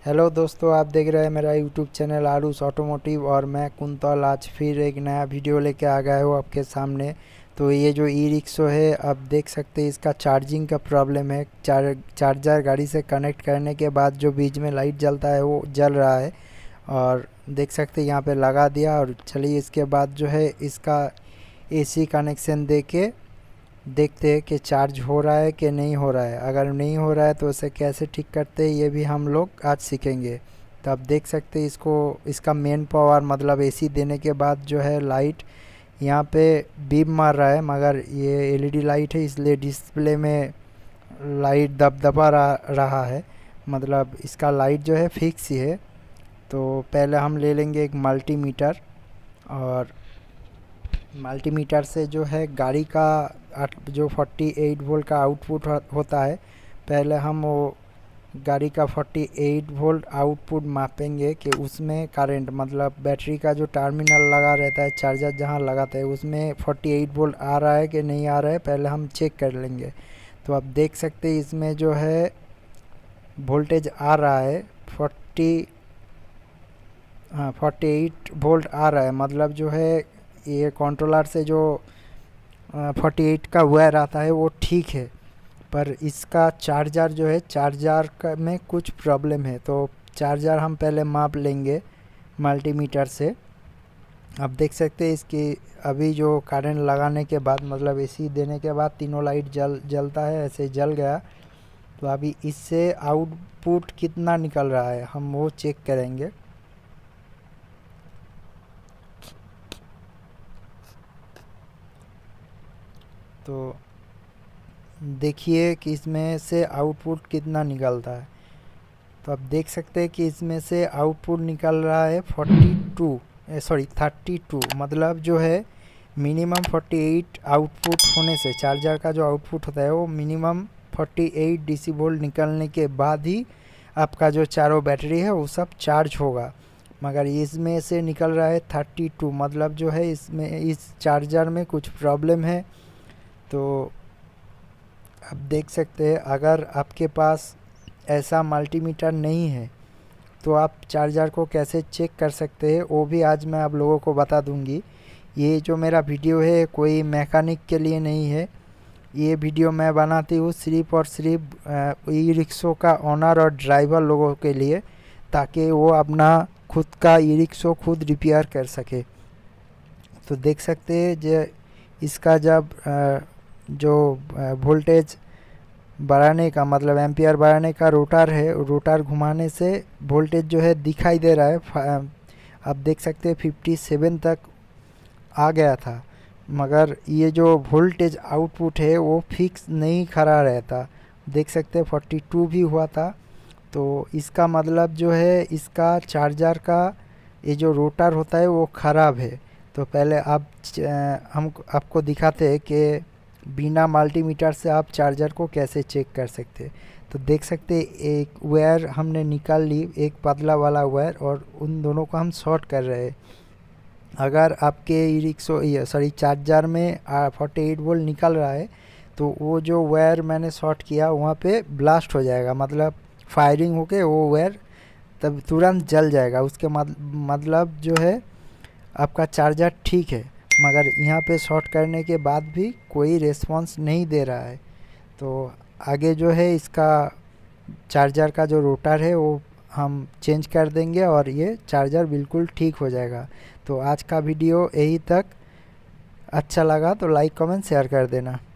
Hello दोस्तों, आप देख रहे हैं मेरा यूट्यूब चैनल आरूस ऑटोमोटिव और मैं कुंतल आज फिर एक नया वीडियो लेके आ गया हूँ आपके सामने। तो ये जो ई रिक्शो है, आप देख सकते हैं इसका चार्जिंग का प्रॉब्लम है। चार्जर गाड़ी से कनेक्ट करने के बाद जो बीच में लाइट जलता है वो जल रहा है। और देख सकते हैं यहाँ पे लगा दिया। और चलिए इसके बाद जो है इसका एसी कनेक्शन दे के देखते हैं कि चार्ज हो रहा है कि नहीं हो रहा है। अगर नहीं हो रहा है तो उसे कैसे ठीक करते हैं ये भी हम लोग आज सीखेंगे। तो आप देख सकते हैं इसको, इसका मेन पावर मतलब एसी देने के बाद जो है लाइट यहाँ पे बीप मार रहा है, मगर ये एलईडी लाइट है इसलिए डिस्प्ले में लाइट दबदबा रहा है। मतलब इसका लाइट जो है फिक्स ही है। तो पहले हम ले लेंगे एक मल्टीमीटर और मल्टीमीटर से जो है गाड़ी का जो 48 वोल्ट का आउटपुट होता है, पहले हम वो गाड़ी का 48 वोल्ट आउटपुट मापेंगे कि उसमें करंट मतलब बैटरी का जो टर्मिनल लगा रहता है, चार्जर जहां लगाते हैं उसमें 48 वोल्ट आ रहा है कि नहीं आ रहा है, पहले हम चेक कर लेंगे। तो आप देख सकते हैं इसमें जो है वोल्टेज आ रहा है 48 वोल्ट आ रहा है। मतलब जो है ये कंट्रोलर से जो 48 का वायर आता है वो ठीक है, पर इसका चार्जर जो है चार्जर का में कुछ प्रॉब्लम है। तो चार्जर हम पहले माप लेंगे मल्टीमीटर से। आप देख सकते हैं इसकी अभी जो करंट लगाने के बाद मतलब एसी देने के बाद तीनों लाइट जलता है, ऐसे जल गया। तो अभी इससे आउटपुट कितना निकल रहा है हम वो चेक करेंगे। तो देखिए कि इसमें से आउटपुट कितना निकलता है। तो आप देख सकते हैं कि इसमें से आउटपुट निकल रहा है 32 मतलब जो है मिनिमम 48 आउटपुट होने से चार्जर का जो आउटपुट होता है वो मिनिमम 48 डीसी वोल्ट निकलने के बाद ही आपका जो चारों बैटरी है वो सब चार्ज होगा। मगर इसमें से निकल रहा है 32, मतलब जो है इसमें इस चार्जर में कुछ प्रॉब्लम है। तो आप देख सकते हैं अगर आपके पास ऐसा मल्टीमीटर नहीं है तो आप चार्जर को कैसे चेक कर सकते हैं वो भी आज मैं आप लोगों को बता दूंगी। ये जो मेरा वीडियो है कोई मैकेनिक के लिए नहीं है, ये वीडियो मैं बनाती हूँ सिर्फ और सिर्फ ई रिक्शो का ओनर और ड्राइवर लोगों के लिए, ताकि वो अपना खुद का ई रिक्शो खुद रिपेयर कर सके। तो देख सकते हैं जो इसका जब जो वोल्टेज बढ़ाने का मतलब एम्पियर बढ़ाने का रोटर है, रोटर घुमाने से वोल्टेज जो है दिखाई दे रहा है। आप देख सकते हैं 57 तक आ गया था, मगर ये जो वोल्टेज आउटपुट है वो फिक्स नहीं खड़ा रहता। देख सकते हैं 42 भी हुआ था। तो इसका मतलब जो है इसका चार्जर का ये जो रोटर होता है वो ख़राब है। तो पहले हम आपको दिखाते हैं कि बिना मल्टीमीटर से आप चार्जर को कैसे चेक कर सकते हैं। तो देख सकते हैं एक वायर हमने निकाल ली, एक पतला वाला वायर, और उन दोनों को हम शॉर्ट कर रहे हैं। अगर आपके ई रिक्शो चार्जर में 48 वोल्ट निकल रहा है तो वो जो वायर मैंने शॉर्ट किया वहाँ पे ब्लास्ट हो जाएगा, मतलब फायरिंग होके वो वायर तब तुरंत जल जाएगा। उसके मतलब जो है आपका चार्जर ठीक है, मगर यहाँ पे शॉर्ट करने के बाद भी कोई रिस्पांस नहीं दे रहा है। तो आगे जो है इसका चार्जर का जो रोटर है वो हम चेंज कर देंगे और ये चार्जर बिल्कुल ठीक हो जाएगा। तो आज का वीडियो यही तक। अच्छा लगा तो लाइक कमेंट शेयर कर देना।